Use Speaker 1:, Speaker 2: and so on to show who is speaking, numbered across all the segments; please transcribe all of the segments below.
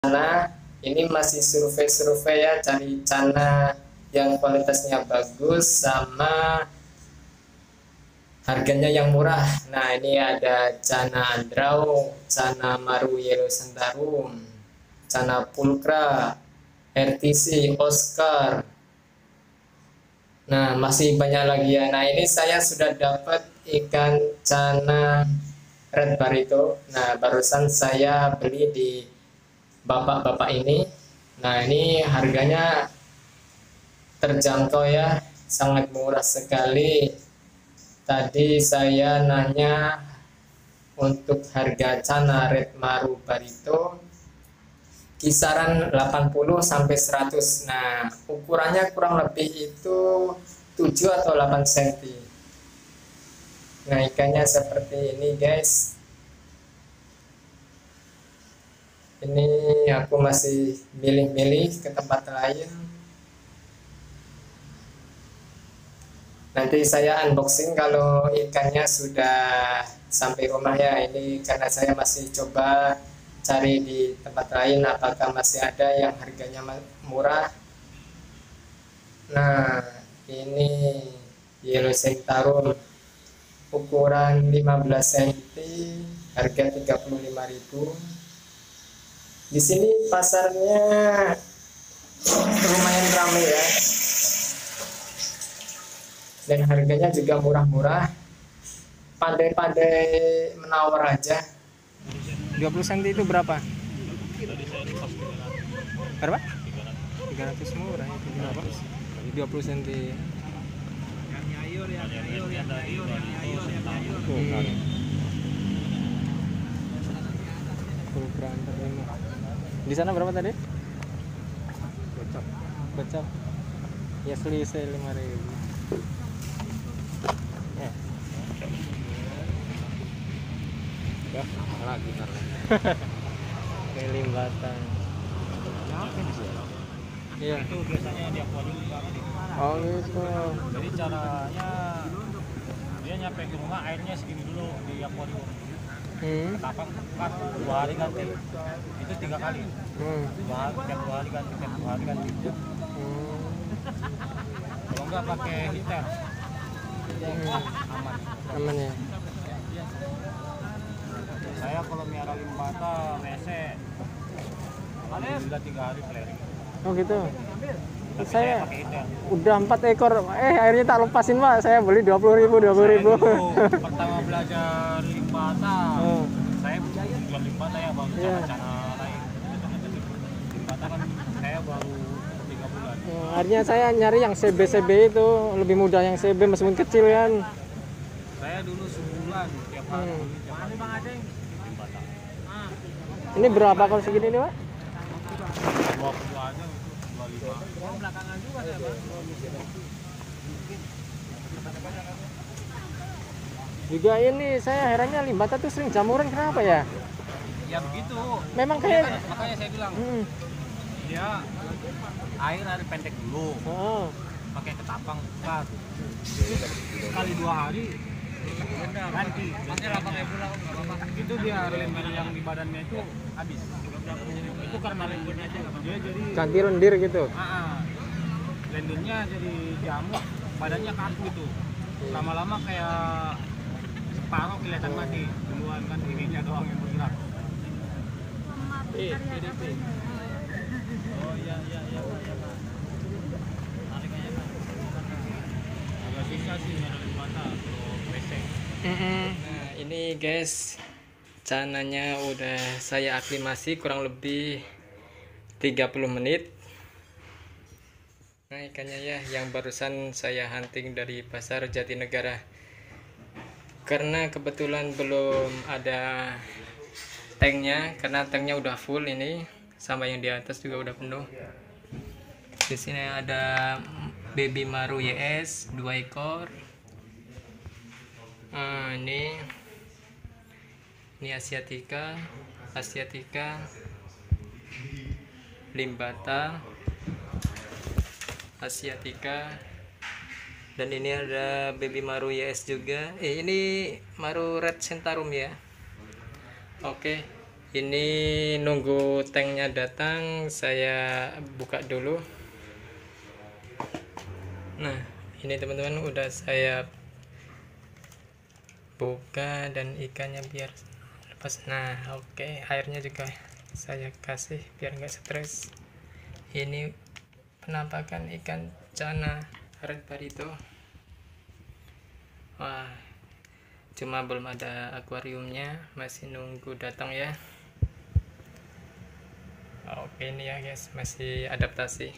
Speaker 1: Cana ini masih survei-survei ya, cari cana yang kualitasnya bagus sama harganya yang murah. Nah, ini ada cana andrau, cana maru yellow sentarum, cana pulkra, RTC, Oscar. Nah, masih banyak lagi ya. Nah, ini saya sudah dapat ikan cana red barito. Nah, barusan saya beli di bapak-bapak ini. Nah, ini harganya terjangkau ya, sangat murah sekali. Tadi saya nanya untuk harga cana red maru barito kisaran 80 sampai 100. Nah, ukurannya kurang lebih itu 7 atau 8 cm. Nah, ikannya seperti ini, guys. Ini aku masih milih-milih ke tempat lain. Nanti saya unboxing kalau ikannya sudah sampai rumah ya. Ini karena saya masih coba cari di tempat lain apakah masih ada yang harganya murah. Nah, ini yellow centarum ukuran 15 cm, harga 35.000. Di sini pasarnya lumayan ramai ya. Dan harganya juga murah-murah. Pandai-pandai menawar aja. 20 cm itu berapa? Berapa? 300 murah itu berapa? 20 cm. Di sana berapa tadi? Gocap. Ya selisih 5.000. Ya, lagi Keliling batang. Iya.
Speaker 2: Itu biasanya di akuarium juga.
Speaker 1: Oh gitu.
Speaker 2: Jadi caranya dia nyampe ke rumah airnya segini dulu di akuarium. Ketapang kan 2 hari ganti. Itu 3 kali. Tiap 2 hari ganti, tiap 2 hari ganti. Kalau enggak pakai heater. Aman.
Speaker 1: Aman ya.
Speaker 2: Saya kalau miara limbata WC alhamdulillah 3 hari flaring.
Speaker 1: Oh gitu.
Speaker 2: Tapi
Speaker 1: Saya
Speaker 2: pakai heater.
Speaker 1: udah 4 ekor. Airnya tak lepasin Pak. Saya beli 20.000.
Speaker 2: Saya dulu pertama belajar limbata. Saya jual limbata ya baru cara lain. Limbata kan saya baru 3 bulan.
Speaker 1: Akhirnya saya nyari yang CB itu lebih mudah, yang CB meskipun kecil kan.
Speaker 2: Saya dulu sebulan tiap hari. Bang Aceh. Limbata.
Speaker 1: Ini berapa kalau segini nih Pak?
Speaker 2: 20 aja, 25. Oh, belakangan juga saya, Bang.
Speaker 1: Juga ini saya herannya limbata tuh sering jamuran, kenapa ya?
Speaker 2: Ya begitu.
Speaker 1: Memang kayak
Speaker 2: Makanya saya bilang. Dia air pendek dulu. Pakai ketapang buka. Sekali 2 hari ganti. Nanti 8.000 lah, enggak apa-apa. Itu dia lendir yang di badannya itu habis. Itu karena lendirnya aja dia jadi
Speaker 1: ganti lendir gitu.
Speaker 2: Lendirnya jadi jamuk, badannya kaku itu. Lama-lama kayak separuh kelihatan mati. Duluan kan ininya doang yang bergerak. PDP. Oh iya. Tarik aja kan. Agak susah sih nyari limbata kalau WC.
Speaker 1: Nah ini guys, cananya udah saya aklimasi kurang lebih 30 menit. Nah ikannya ya yang barusan saya hunting dari pasar Jatinegara. Karena kebetulan belum ada tanknya, karena tanknya udah full ini, sama yang di atas juga udah penuh. Di sini ada baby maru YS 2 ekor. Ini asiatica, limbata, asiatica, dan ini ada baby maru YS juga. Ini maru red centarum ya. Oke, Ini nunggu tanknya datang, saya buka dulu. Nah, ini teman-teman udah saya buka dan ikannya biar lepas. Nah, oke, airnya juga saya kasih biar nggak stres. Ini penampakan ikan cana red barito. Wah, cuma belum ada akuariumnya, masih nunggu datang ya. Oke, ini ya guys, masih adaptasi.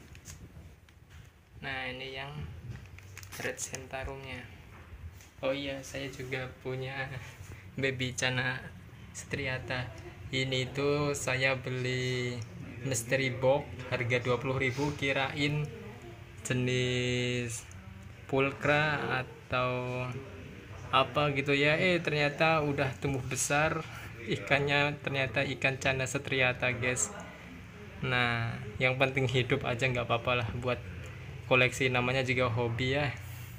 Speaker 1: Nah, ini yang red sentarumnya. Oh iya, saya juga punya baby cana striata. Ini tuh saya beli mystery box harga 20.000, kirain jenis pulcra atau apa gitu ya, ternyata udah tumbuh besar ikannya, ternyata ikan cana striata guys. Nah, yang penting hidup aja, nggak apa-apa lah, buat koleksi namanya juga hobi ya.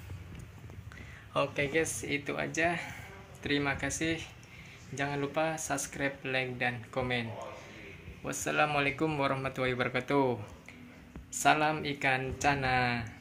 Speaker 1: Oke guys, itu aja, terima kasih, jangan lupa subscribe, like, dan komen. Wassalamualaikum warahmatullahi wabarakatuh. Salam ikan cana.